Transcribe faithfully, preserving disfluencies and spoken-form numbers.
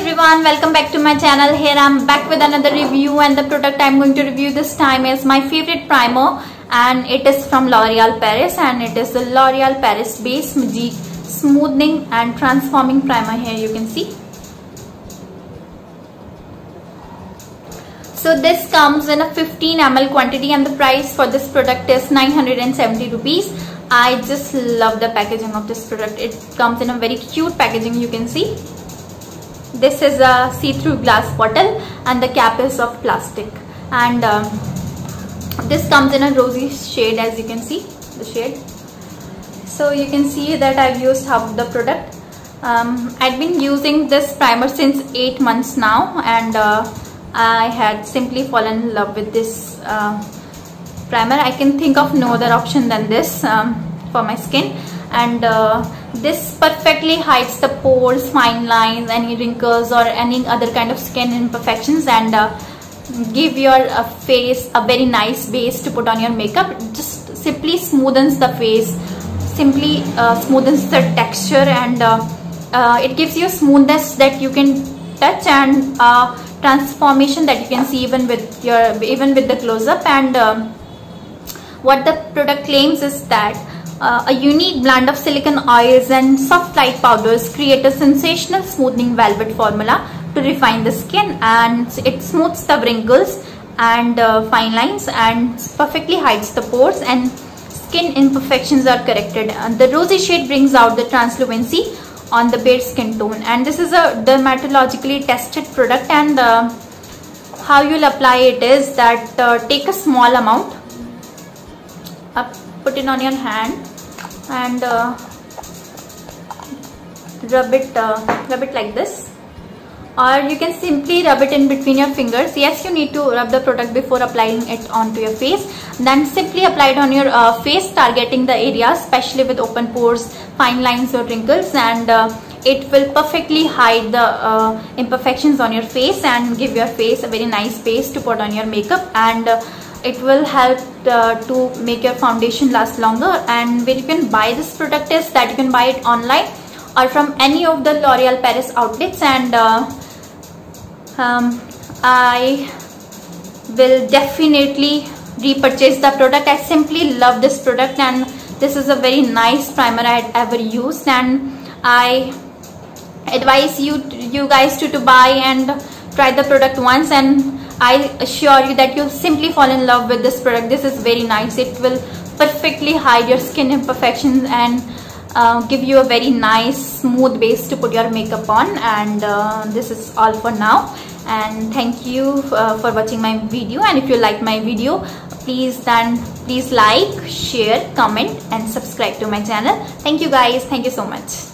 everyone, welcome back to my channel. Here I'm back with another review, and the product I'm going to review this time is my favorite primer, and it is from L'Oreal Paris, and it is the L'Oreal Paris Base Magique Smoothing and Transforming Primer. Here you can see. So this comes in a fifteen milliliters quantity, and the price for this product is nine hundred seventy rupees. I just love the packaging of this product. It comes in a very cute packaging. You can see this is a see-through glass bottle, and the cap is of plastic, and um, this comes in a rosy shade, as you can see the shade. So you can see that I've used half of the product. um, I've been using this primer since eight months now, and uh, I had simply fallen in love with this uh, primer. I can think of no other option than this um, for my skin, and uh, this perfectly hides the pores, fine lines, any wrinkles or any other kind of skin imperfections, and uh, give your uh, face a very nice base to put on your makeup. It just simply smoothens the face, simply uh, smoothens the texture, and uh, uh, it gives you smoothness that you can touch, and uh, transformation that you can see even with your even with the close-up. And um, what the product claims is that uh, a unique blend of silicone oils and soft light powders create a sensational smoothing velvet formula to refine the skin, and it smooths the wrinkles and uh, fine lines, and perfectly hides the pores, and skin imperfections are corrected. And the rosy shade brings out the translucency on the bare skin tone, and this is a dermatologically tested product. And uh, how you'll apply it is that uh, take a small amount, uh, put it on your hand, and uh, rub it uh, rub it like this, or you can simply rub it in between your fingers. Yes, you need to rub the product before applying it onto your face, then simply apply it on your uh, face, targeting the areas especially with open pores, fine lines or wrinkles, and uh, it will perfectly hide the uh, imperfections on your face and give your face a very nice base to put on your makeup. And uh, it will help uh, to make your foundation last longer. And where you can buy this product is that you can buy it online or from any of the L'Oreal Paris outlets, and uh, um, I will definitely repurchase the product. I simply love this product, and this is a very nice primer I had ever used, and I advise you you guys to, to buy and try the product once, and I assure you that you'll simply fall in love with this product. This is very nice. It will perfectly hide your skin imperfections and uh, give you a very nice smooth base to put your makeup on. And uh, this is all for now, and thank you uh, for watching my video. And if you like my video, please then please like, share, comment and subscribe to my channel. Thank you guys. Thank you so much.